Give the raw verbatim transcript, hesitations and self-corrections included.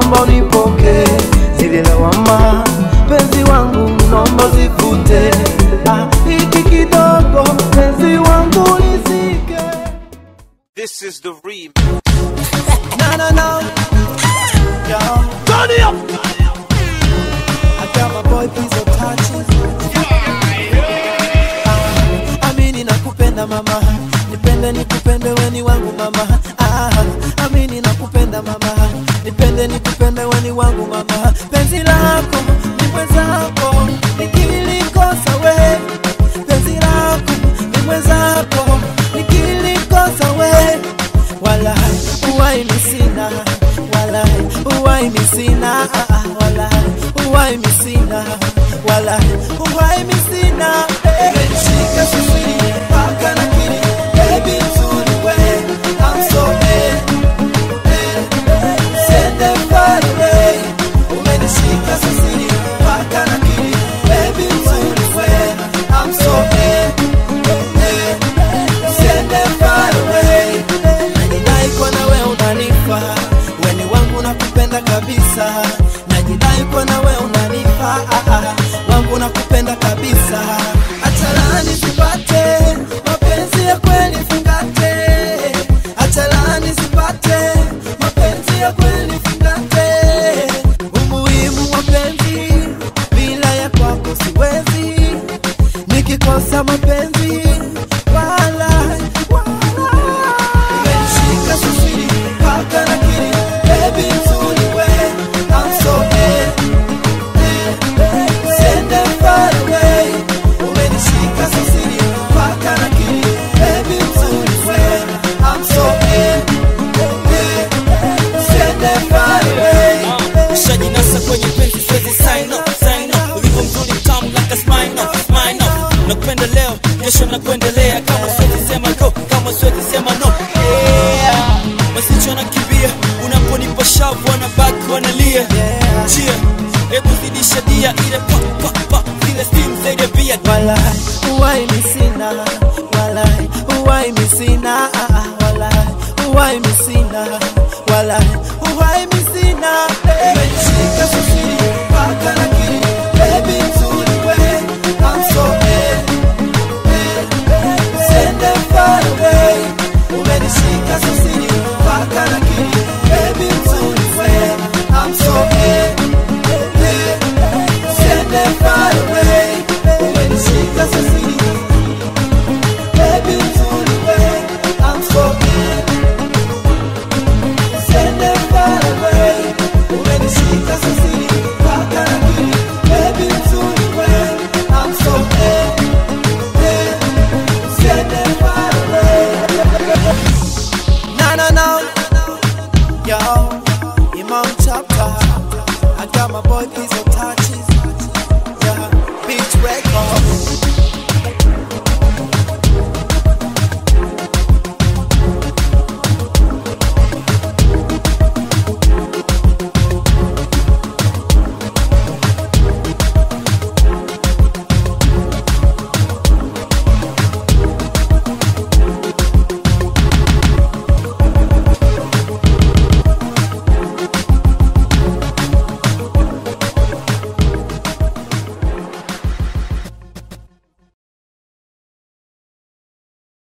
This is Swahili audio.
naomba unipoke. Zile lawama penzi wangu naomba zifute. Ah, hiki kidogo penzi wangu nisike. This is the remix. Na na na. Yo, turn it up. I got my boy Pizzo touches. Ah, amini nakupenda mama. Nipende nikupende weni wangu mama. Ah, amini nakupenda mama. Nipende nikupende weni wangu mama. Penzi lako ni mwenzako, nikilikosa we. Penzi lako ni mwenzako, nikilikosa we. Walai uwai misina, walai uwai misina, walai uwai misina, walai uwai misina. Shika sisi paka na kini, baby nzuri we, I'm so bad. Send them far away. Umenishika sisi paka na kini, baby nzuri we, I'm so bad. Send them far away. Najidai kwa nawe unanifa, weni wangu nakupenda kabisa. Najidai kwa nawe unanifa, ah, ah, wangu nakupenda kabisa. Achalani sipate, mapenzi ya kweli fungate. Achalani sipate, mapenzi ya kweli fungate. Umuhimu wa penzi, bila ya kwako siwezi. Nikikosa mapenzi, wala, wala. Umenishika sisi, paka na kini, baby nzuri we, I'm so bad. Send them far away. Umenishika sisi, paka na kini, baby nzuri we, I'm so bad. Send them far away. Shajinasa kwenye penzi siwezi sign up, sign up. Ulivyo mzuri mtamu like a smile up, smile up. Nakupenda leo, kesho nakuendelea. Kama siwezi sema go, kama siwezi sema no. Yeah. Masicho nakimbia, unaponipa shavu wanabaki wanalia. Cheer, hebu zidisha dia ile pa pa pa. Zile steam zaidi ya bia. Walai uwai misina, walai uwai misina, walai uwai misina, walai uwai misina. Umenishika sisi